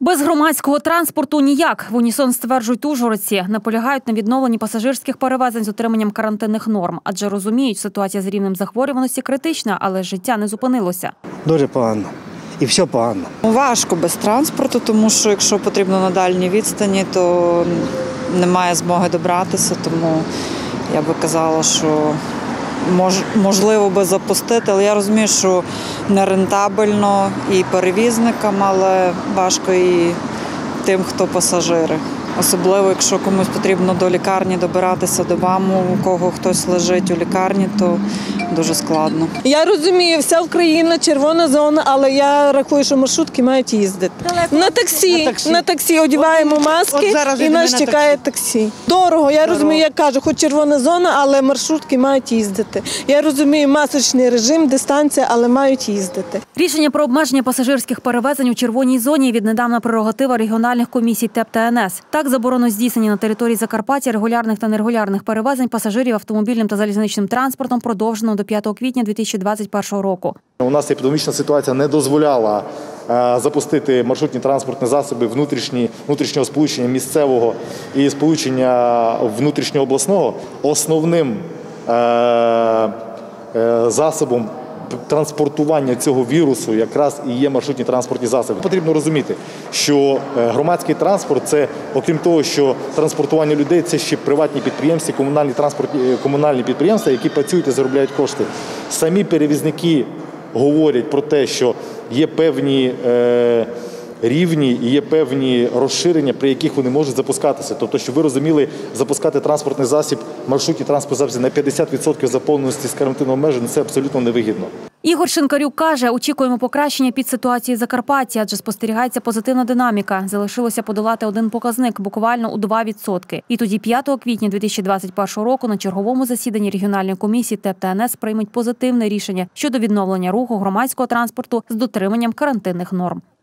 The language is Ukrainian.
Без громадського транспорту ніяк. В унісон стверджують ужгородці. Наполягають на відновленні пасажирських перевезень з дотриманням карантинних норм. Адже розуміють, ситуація з рівнем захворюваності критична, але життя не зупинилося. Дуже погано. І все погано. Важко без транспорту, тому що якщо потрібно на дальній відстані, то немає змоги добратися. Тому я би казала, що можливо би запустити, але я розумію, що не рентабельно і перевізникам, але важко і тим, хто пасажири. Особливо, якщо комусь потрібно до лікарні добиратися до мами, у кого хтось лежить у лікарні, то дуже складно. Я розумію, вся Україна червона зона, але я рахую, що маршрутки мають їздити. На таксі одягаємо маски і нас чекає таксі. Дорого, я розумію, я кажу, хоч червона зона, але маршрутки мають їздити. Я розумію, масочний режим, дистанція, але мають їздити. Рішення про обмеження пасажирських перевезень у червоній зоні – віднедавна прерогатива регіональних комісій ТЕП та НС. Так, заборону здійснення на території Закарпаття регулярних та нерегулярних перевезень пасажирів автомобільним та залізничним транспортом продовжено до 5 квітня 2021 року. У нас епідемічна ситуація не дозволяла запустити маршрутні транспортні засоби внутрішнього сполучення місцевого і сполучення внутрішньообласного. Основним засобом транспортування цього вірусу якраз і є маршрутні транспортні засоби. Потрібно розуміти, що громадський транспорт – це, окрім того, що транспортування людей, це ще приватні підприємства, комунальні підприємства, які працюють і заробляють кошти. Самі перевізники говорять про те, що є певні рівні і є певні розширення, при яких вони можуть запускатися. Тобто, щоб ви розуміли, запускати транспортний засіб, маршрутні транспортні засоби на 50% заповненості з карантинного обмежень – це абсолютно невигідно. Ігор Шинкарюк каже, очікуємо покращення під ситуації в Закарпатті, адже спостерігається позитивна динаміка. Залишилося подолати один показник, буквально у 2%. І тоді 5 квітня 2021 року на черговому засіданні регіональної комісії ТЕП та НС приймуть позитивне рішення щодо відновлення руху громадського транспорту з дотриманням карантинних норм.